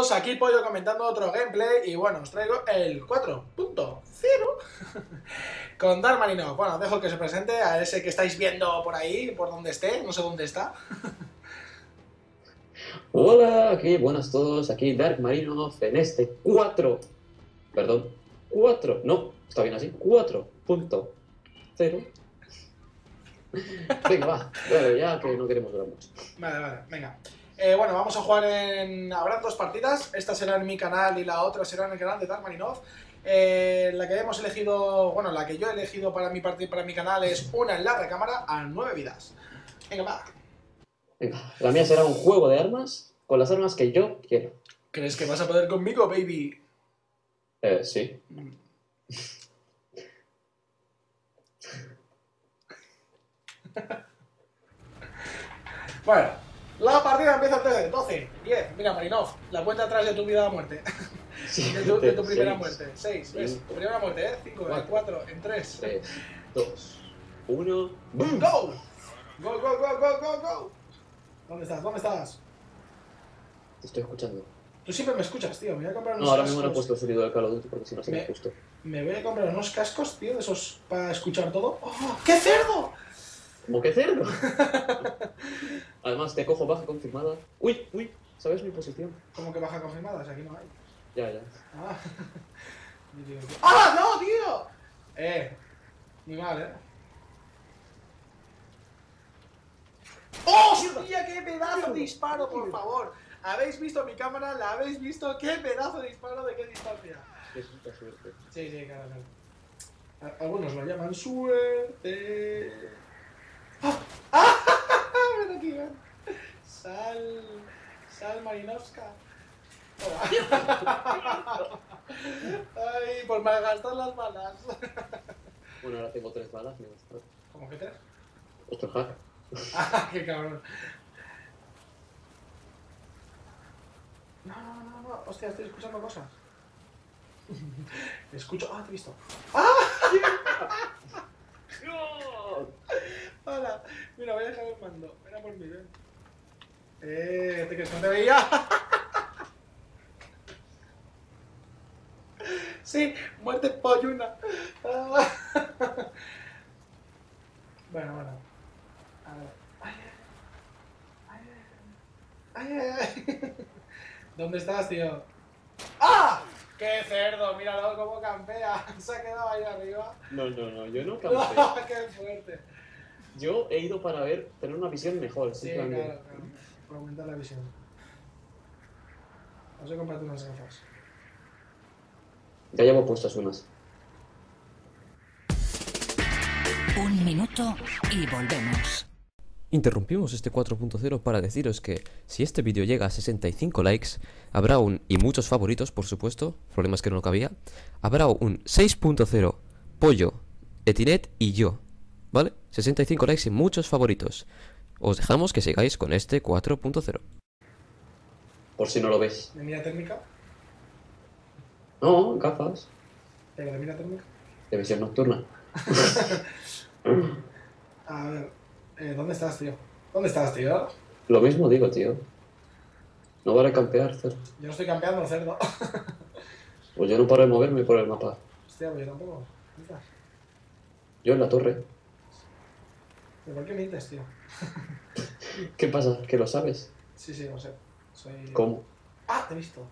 todos, aquí Pollo comentando otro gameplay y bueno, os traigo el 4.0 con Dark Marino. Bueno, dejo que se presente a ese que estáis viendo por ahí, por donde esté, no sé dónde está. Hola, aquí buenas todos, aquí Dark Marino en este 4, perdón, 4, no, está bien así, 4.0. Venga, va, bueno, ya que no queremos durar mucho. Vale, venga. Bueno, vamos a jugar en... Habrán dos partidas, esta será en mi canal y la otra será en el canal de Dark Marinov. La que hemos elegido, bueno, la que yo he elegido para mi canal es una en la recámara a 9 vidas. Venga, va. Venga, la mía será un juego de armas con las armas que yo quiero. ¿Crees que vas a poder conmigo, baby? Sí. Bueno, la partida empieza en 13, 12, 10. Mira, Marinov, la cuenta atrás de tu vida a muerte. De tu primera muerte. 6, ¿ves? Tu primera muerte, 5, 4, en 3. 3, 2, 1, ¡Boom! ¡Go! ¡Go, go, go, go, go, go! ¿Dónde estás? ¿Dónde estás? Te estoy escuchando. Tú siempre me escuchas, tío. Me voy a comprar unos No, ahora cascos. mismo no he puesto el sonido del Call of Duty porque si no sería justo. Me voy a comprar unos cascos, tío, de esos para escuchar todo. ¡Oh, qué cerdo! ¿Cómo que cerdo? Además, te cojo baja confirmada. Uy, ¿sabes mi posición? ¿Cómo que baja confirmada? Si aquí no hay. Ya. Ah. ¡Ah, no, tío! Muy mal, ¡Oh, hostia! ¡Qué pedazo de disparo, por favor! ¿Habéis visto mi cámara? ¿La habéis visto? ¡Qué pedazo de disparo! ¿De qué distancia? Qué puta suerte. Sí, claro. Algunos lo llaman suerte. ¡Ah! Ven aquí, ven. Sal Marinovska. Ay, por malgastar las balas. Bueno, ahora tengo 3 balas, me gusta. ¿Cómo que 3? Otro hack. Ah, qué cabrón. No. Hostia, estoy escuchando cosas. Escucho. Ah, te he visto. ¡Ah! Hola. Mira, voy a dejar el mando. Ven a por mí, ven. ¿Te crees que no te veía? Sí, muerte polluna. Bueno. A ver. Ay. ¿Dónde estás, tío? ¡Ah! ¡Qué cerdo! Míralo cómo campea. Se ha quedado ahí arriba. No, yo no campeo. ¡Qué fuerte! Yo he ido para tener una visión mejor. Sí, claro. Para aumentar la visión. Vamos a comprarte unas gafas. Ya llevo puestas unas. 1 minuto y volvemos. Interrumpimos este 4.0 para deciros que si este vídeo llega a 65 likes, habrá y muchos favoritos, por supuesto, problemas que no cabía, habrá un 6.0 Pollo, Etinet y yo, ¿vale? 65 likes y muchos favoritos. Os dejamos que sigáis con este 4.0. Por si no lo ves. ¿De mira térmica? No, gafas. ¿Pero de mira térmica? De visión nocturna. A ver, ¿dónde estás, tío? ¿Dónde estás, tío? Lo mismo digo, tío. No vale campear, cerdo. Yo no estoy campeando, cerdo. Pues yo no paro de moverme por el mapa. Hostia, pues yo tampoco. ¿Dónde estás? Yo en la torre. ¿Pero por qué mientes, tío? ¿Qué pasa? ¿Que lo sabes? Sí, lo sé. Soy... ¿Cómo? ¡Ah, te he visto!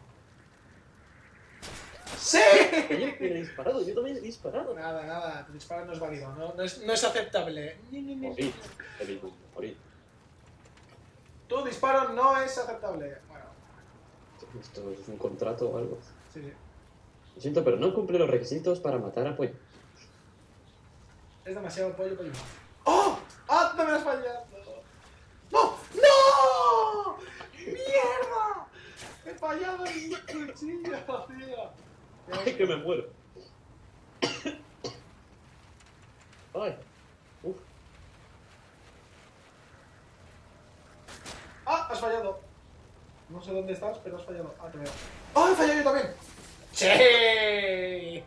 ¡Sí! Oye, que le he disparado, yo también he disparado. Nada, tu disparo no es válido, no es aceptable. Morí. Tu disparo no es aceptable. Bueno, Esto es un contrato o algo. sí. Lo siento, pero no cumple los requisitos para matar a Pollo. Es demasiado pollo. ¡Oh! ¡Ah, no me has fallado! ¡No! ¡No! ¡Mierda! He fallado en mi cuchillo, tío. ¡Ay, que me muero! ¡Ay! ¡Uf! ¡Ah! Has fallado. No sé dónde estás, pero has fallado. Ah, te veo. ¡Oh, he fallado yo también! ¡Sí!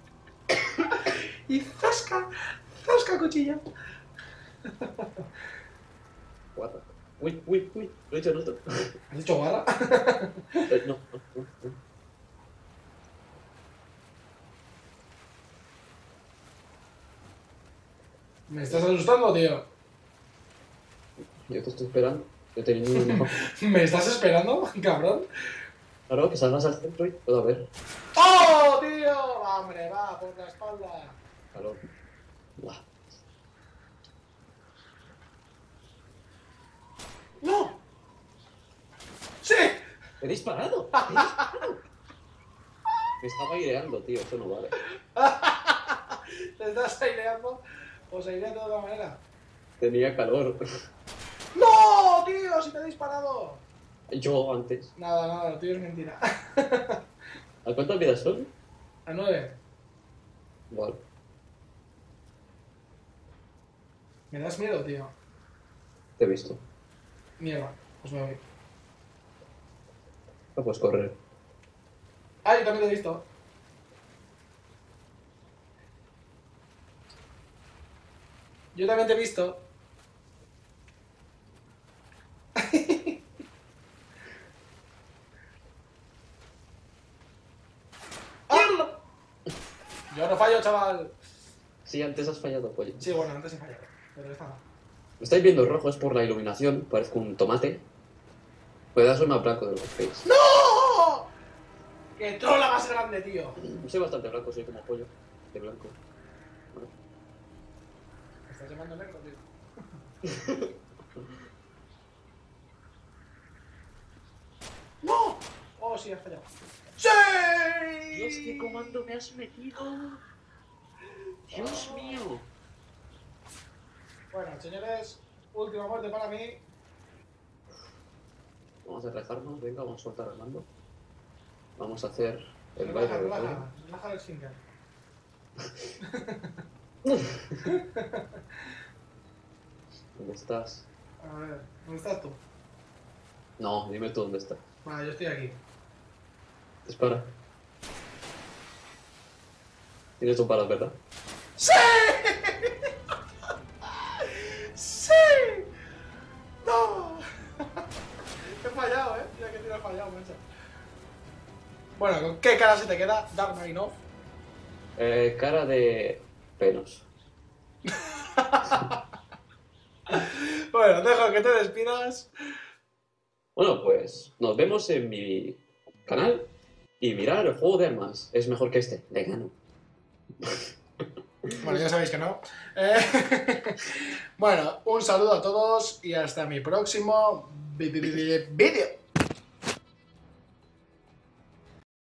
Y zasca cuchillo. Guapa. Uy, uy, uy. Lo he dicho en otro. ¿Has dicho barra? No, no, no, no. ¿Me estás asustando, tío? Yo te estoy esperando. Yo te niño. ¿Me estás esperando, cabrón? Claro, que salgas al centro y pueda ver. ¡Oh, tío! Va, hombre, va, por la espalda. Calor. Buah. ¡No! ¡Sí! ¡He disparado! ¡He disparado! Me estaba aireando, tío. Esto no vale. ¿Te estás aireando? Pues airea de otra manera. Tenía calor. ¡No, tío! ¡Si te he disparado! Yo antes. Nada, nada, lo tuyo es mentira. ¿A cuántas vidas son? A 9. Igual. Me das miedo, tío. Te he visto. Mierda, pues me voy. No puedes correr. Ah, yo también te he visto. Yo también te he visto. ¡Ah! Yo no fallo, chaval. Sí, antes has fallado, pollo. Sí, bueno, antes he fallado. Pero esta no. Me estáis viendo rojo, es por la iluminación. Parezco un tomate. Puede soy más blanco de lo que veis. ¡No! ¡Qué trola más grande, tío! Soy bastante blanco, soy como pollo. De blanco. Bueno. ¿Me estás llamando negro, tío? ¡No! Oh, sí, has fallado. ¡Sí! Dios, qué comando me has metido. Dios mío. Bueno, señores, última muerte para mí. Vamos a relajarnos, venga, vamos a soltar el mando. Vamos a hacer el Relaja, baile de relaja, pollo. relaja el finger. ¿Dónde estás? A ver, ¿dónde estás tú? No, dime tú dónde estás. Vale, yo estoy aquí. Dispara. Tienes dos balas, ¿verdad? ¡Sí! ¡Sí! ¡No! He fallado, ¿eh? Mira que tiro he fallado, macho. Bueno, ¿con qué cara se te queda, Dark Marinov? Cara de penos. Bueno, dejo que te despidas. Bueno, pues nos vemos en mi canal y mirar el juego de armas. Es mejor que este, le gano. Bueno, ya sabéis que no. Bueno, un saludo a todos y hasta mi próximo vídeo.